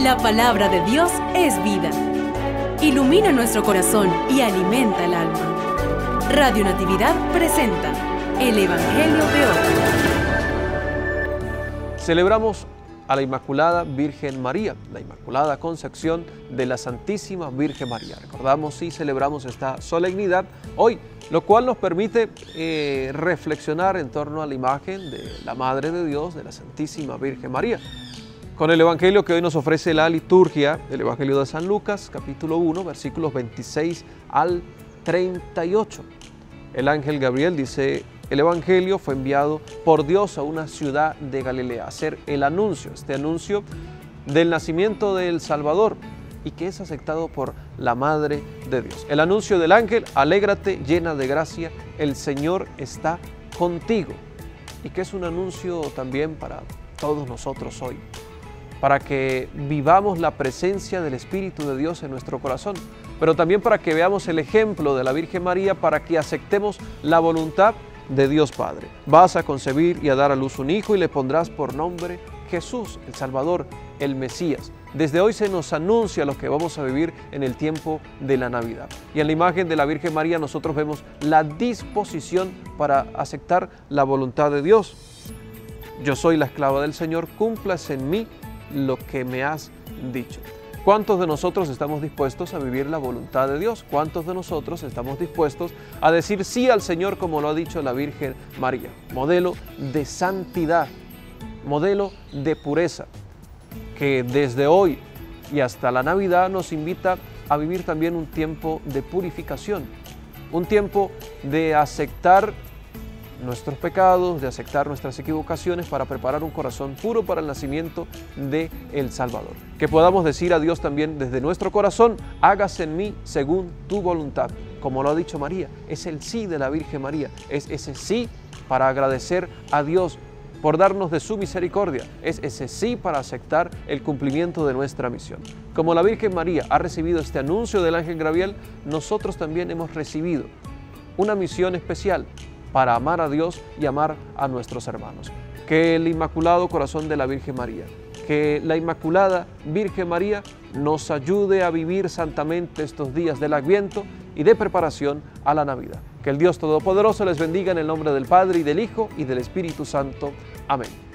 La palabra de Dios es vida. Ilumina nuestro corazón y alimenta el alma. Radio Natividad presenta el Evangelio de hoy. Celebramos a la Inmaculada Virgen María, la Inmaculada Concepción de la Santísima Virgen María. Recordamos y celebramos esta solemnidad hoy, lo cual nos permite reflexionar en torno a la imagen de la Madre de Dios, de la Santísima Virgen María. Con el Evangelio que hoy nos ofrece la liturgia, el Evangelio de San Lucas, capítulo 1, versículos 26 al 38. El ángel Gabriel, dice el Evangelio, fue enviado por Dios a una ciudad de Galilea a hacer el anuncio, este anuncio del nacimiento del Salvador y que es aceptado por la Madre de Dios. El anuncio del ángel: alégrate, llena de gracia, el Señor está contigo. Y que es un anuncio también para todos nosotros hoy, para que vivamos la presencia del Espíritu de Dios en nuestro corazón, pero también para que veamos el ejemplo de la Virgen María, para que aceptemos la voluntad de Dios Padre. Vas a concebir y a dar a luz un hijo y le pondrás por nombre Jesús, el Salvador, el Mesías. Desde hoy se nos anuncia lo que vamos a vivir en el tiempo de la Navidad. Y en la imagen de la Virgen María nosotros vemos la disposición para aceptar la voluntad de Dios. Yo soy la esclava del Señor, cúmplase en mí lo que me has dicho. ¿Cuántos de nosotros estamos dispuestos a vivir la voluntad de Dios? ¿Cuántos de nosotros estamos dispuestos a decir sí al Señor, como lo ha dicho la Virgen María? Modelo de santidad, modelo de pureza, que desde hoy y hasta la Navidad nos invita a vivir también un tiempo de purificación, un tiempo de aceptar nuestros pecados, de aceptar nuestras equivocaciones para preparar un corazón puro para el nacimiento de el Salvador. Que podamos decir a Dios también desde nuestro corazón: hágase en mí según tu voluntad. Como lo ha dicho María, es el sí de la Virgen María, es ese sí para agradecer a Dios por darnos de su misericordia, es ese sí para aceptar el cumplimiento de nuestra misión. Como la Virgen María ha recibido este anuncio del ángel Gabriel, nosotros también hemos recibido una misión especial para amar a Dios y amar a nuestros hermanos. Que el Inmaculado Corazón de la Virgen María, que la Inmaculada Virgen María nos ayude a vivir santamente estos días del Adviento y de preparación a la Navidad. Que el Dios Todopoderoso les bendiga en el nombre del Padre, y del Hijo, y del Espíritu Santo. Amén.